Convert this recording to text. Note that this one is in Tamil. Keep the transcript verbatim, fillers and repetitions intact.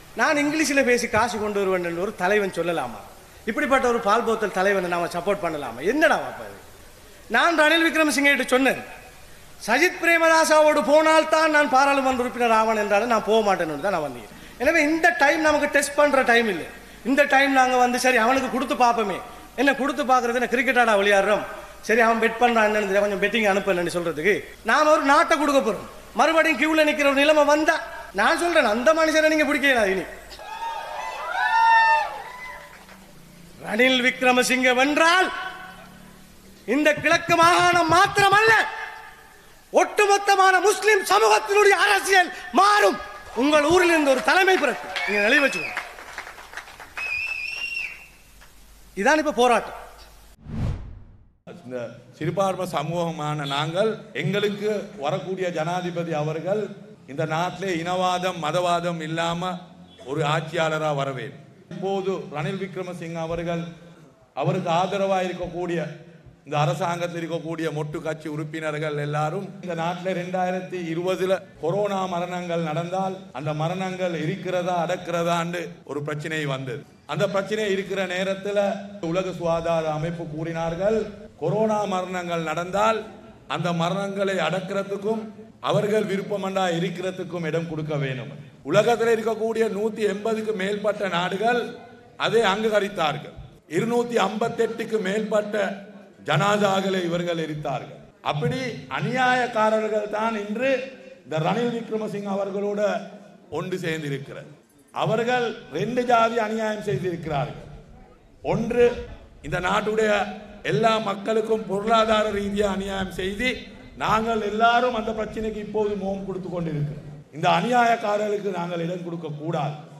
நான் இங்கிலீஷில் பேசி காசு கொண்டு வருவேன் என்று ஒரு தலைவன் சொல்லலாமா? இப்படிப்பட்ட ஒரு பால் போத்தல் தலைவனை நாம சப்போர்ட் பண்ணலாமா? என்னடா அப்ப அது? நான் ரணில் விக்ரமசிங்கே கிட்ட சொன்னேன், சஜித் பிரேமதாசாவோடு போனால் தான் நான் பாராளுமன்ற உறுப்பினர் ஆவன் என்றாலும் நான் போக மாட்டேன்னு தான் நான் வந்தேன். எனவே இந்த டைம் நமக்கு டெஸ்ட் பண்ற டைம் இல்லை. இந்த டைம் நாங்கள் வந்து சரி அவனுக்கு கொடுத்து பார்ப்போமே, என்ன கொடுத்து பார்க்கறது என்ன கிரிக்கெட் ஆடா விளையாடுறோம், சரி அவன் பெட் பண்றான் கொஞ்சம் பெட்டிங் அனுப்பலன்னு சொல்றதுக்கு நாம ஒரு நாட்டை கொடுக்க போறோம். மறுபடியும் கியூல நிக்கிற ஒரு நிலைமை வந்தா நான் சொல்றேன் அந்த மனுஷனை நீங்க பிடிக்கல. இனி ரணில் விக்ரமசிங்கே வென்றால் இந்த கிழக்கு மாகாணம் மாத்திரமல்ல, ஒட்டுமொத்தமான முஸ்லிம் சமூகத்தினுடைய அரசியல் மாறும். உங்கள் ஊரில் இருந்து ஒரு தலைமை பிறகு நீங்க நிலை வச்சுக்கணும். இதான் இப்ப போராட்டம். இந்த சிறுபான்மை சமூகமான நாங்கள் எங்களுக்கு வரக்கூடிய ஜனாதிபதி அவர்கள் இந்த நாட்டிலே இனவாதம் மதவாதம் இல்லாம ஒரு ஆட்சியாளராக வரவேன். இப்போது ரணில் விக்ரமசிங்கே அவர்கள் அவருக்கு ஆதரவாக இருக்கக்கூடிய இந்த அரசாங்கத்தில் இருக்கக்கூடிய மொட்டு கட்சி உறுப்பினர்கள் எல்லாரும் இந்த நாட்டில் ரெண்டாயிரத்தி இருபதுல கொரோனா மரணங்கள் நடந்தால் அந்த மரணங்கள் இருக்கிறதா அடக்கிறதான்னு ஒரு பிரச்சனை வந்தது. அந்த பிரச்சனை இருக்கிற நேரத்தில் உலக சுகாதார அமைப்பு கூறினார்கள், கொரோனா மரணங்கள் நடந்தால் அந்த மரணங்களை அடக்கிறதுக்கும் அவர்கள் விருப்பமண்டா இருக்கிறதுக்கும் இடம் கொடுக்க வேண்டும். உலகத்தில் இருக்கக்கூடிய நூத்தி எண்பதுக்கு மேற்பட்ட நாடுகள் அதை அங்கீகரித்தார்கள். இருநூத்தி ஐம்பத்தி எட்டுக்கு மேற்பட்ட ஜனாதாக்களை இவர்கள் எரித்தார்கள். அப்படி அநியாயக்காரர்கள் தான் இன்று இந்த ரணில் விக்ரமசிங்கே அவர்களோட ஒன்று சேர்ந்திருக்கிறார். அவர்கள் ரெண்டு ஜாதி அநியாயம் செய்திருக்கிறார்கள். ஒன்று, இந்த நாட்டுடைய எல்லா மக்களுக்கும் பொருளாதார ரீதியாக அநியாயம் செய்து நாங்கள் எல்லாரும் அந்த பிரச்சனைக்கு இப்போது முகம் கொடுத்து கொண்டிருக்கிறோம். இந்த அநியாயக்காரர்களுக்கு நாங்கள் இடம் கொடுக்க கூடாது.